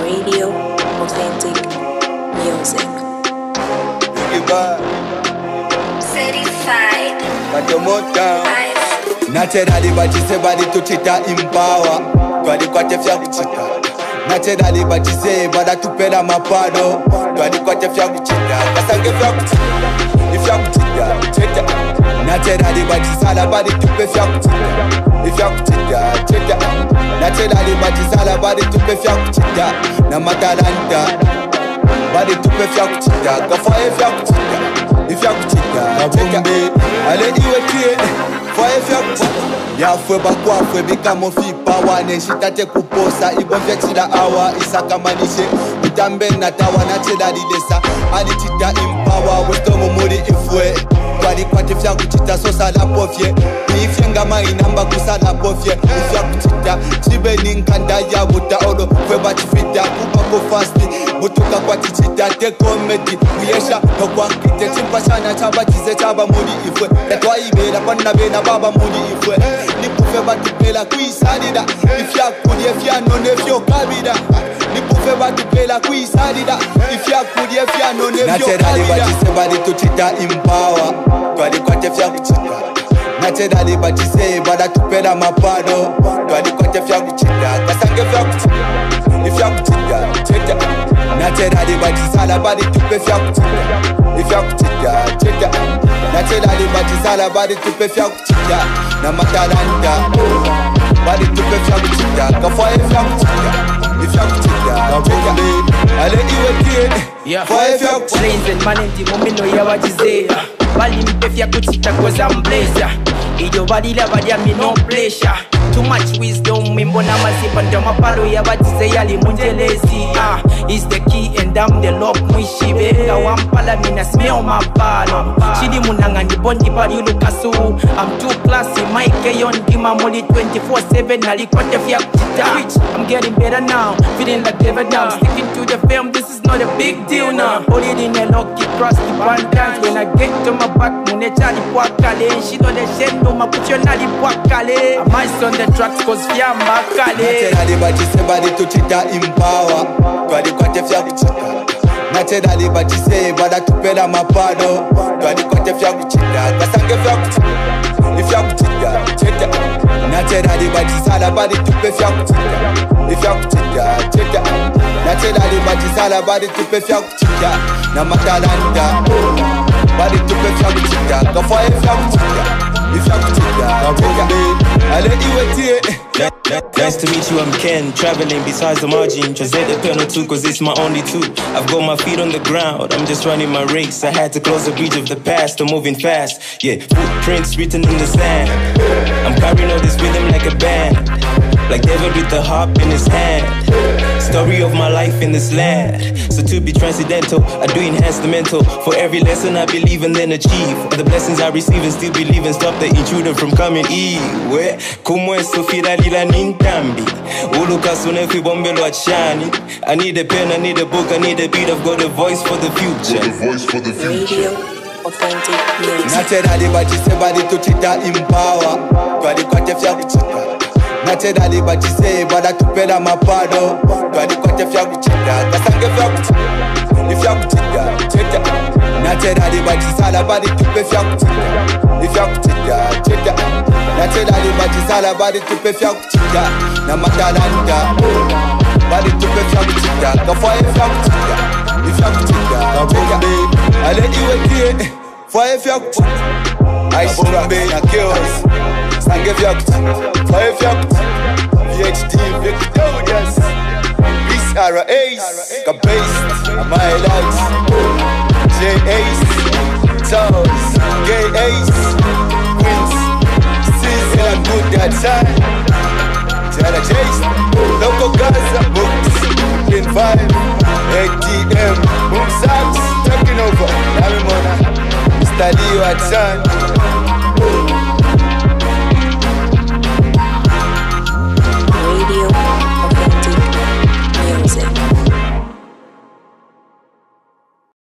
Radio, authentic music. Certified. Naturally, but you say body to chita empower. Twali kwa tefya kuchita. Naturally, but you say bada tupenda mapado. Twali kwa tefya kuchita. Kasange fya kuchita. Ifya kuchita, chita. Naturally, but you say body tupe fya kuchita. Ifya kuchita, chita. Naturally, but you say body tupe fya kuchita. Na matalanta. Body tupe fya kuchita. Kafa fya kuchita. Ifya kuchita, chita. Ale iwe tie. Yafwe bakwafwe bikamo fipa wane shitate kuposa ibonje chila awa isakamanishe utambe natawa na chela lidesa alichita impawa westomo muri ifwe kwali kwate fya kuchita sosa la pofye ifye ngama inamba kusala pofye ifya kuchita chibe ninkanda ya buta olo kwe bachifita kupako fasti butuka kwa tichita te komedi uyesha kwa kite chimpashana chaba chize chaba muri ifwe yatwa ibela panna bena baba muri ifwe nipufe batupela kuisalida ifya kudye fya none fyo kabida nipufe batupela kuisalida ifya kudye fya none fyo kabida naturally batise badi tuchita empower twali kwate fya kuchita naturally batise bada tupela mapado twali kwate fya kuchita kasange fya kuchita ifya kuchita cheta naturally batisala badi tupe fya kuchita ifya kuchita cheta naturally batisala badi tupe fya kuchita na matalanta badi tupe fya kuchita kafa fya kuchita ifya kuchita cheta ale iwe tie fya kuchita blaze man ndi momino ya wajizea bali mpe fya kuchita koza mblazer iyo bali la bali ya no pressure. Too much wisdom, mimbona mazipa ndama palo ya batize yali munjelezi. Is the key and I'm the lock mwishibe. Kawampala mina smell mapalo. Chidi munanga ni bondi bari lukasu. I'm too classy, my keyon gima moli 24/7 halikote fya kuchita. I'm getting better now, feeling like David now. Sticking to the film, this is not a big deal now. Hold it in a lock, keep cross the one dance. When I get to my back, mune chali puakale. She know the shed no mapucho nali puakale. I'm ice on the tracks cause fiamba kale. Naturally batise badi tuchita empower. Twali kwate fya kuchita. Naturally batise bada tupela mapado. Twali kwate fya kuchita. Kasange fya kuchita. Ifya kuchita, cheta. Naturally batisala badi tupe fya kuchita. Ifya kuchita, cheta. Naturally batisala badi tupe fya kuchita. Na matalanta badi tupe fya kuchita. Kafa fya kuchita. Ifya kuchita, cheta. Ale iwe tie. Nice to meet you, I'm Ken, traveling besides the margin. Translate the pen or two, cause it's my only two. I've got my feet on the ground, I'm just running my race. I had to close the bridge of the past, I'm moving fast. Yeah, footprints written in the sand. I'm carrying all this rhythm like a band, like David with the harp in his hand. Story of my life in this land. So to be transcendental, I do enhance the mental. For every lesson I believe and then achieve. And the blessings I receive and still believe and stop the intruder from coming in. Where? Como es sofira lila nintambi. Uluka sune fi bombelo achani. I need a pen, I need a book, I need a beat. I've got a voice for the future. Radio, authentic music. Naturally batise badi tuchita empower. Twali kwate fya kuchita. Naturally batise bada tupela mapado. Twali kwate fya kuchita. Kasange fya kuchita. Ifya kuchita, cheta. Naturally batisala badi tupe fya kuchita. Ifya kuchita, cheta. Naturally batisala badi tupe fya kuchita. Na matalanta badi tupe fya kuchita. Kafa fya kuchita. Ifya kuchita, cheta. Ale iwe tie fya kuchita. Icetrx na chaos. Sange fya kuchita. Fya kuchita. VHD victorious. Ace, Kabase, my lights, J Ace, Charles, Gay Ace, Queens, Season and good that time. Jana Chase, Local Gaza, Books, in 5, ATM, Boom Sacks, taking over. Lamimona, Mr. Leo at Sun.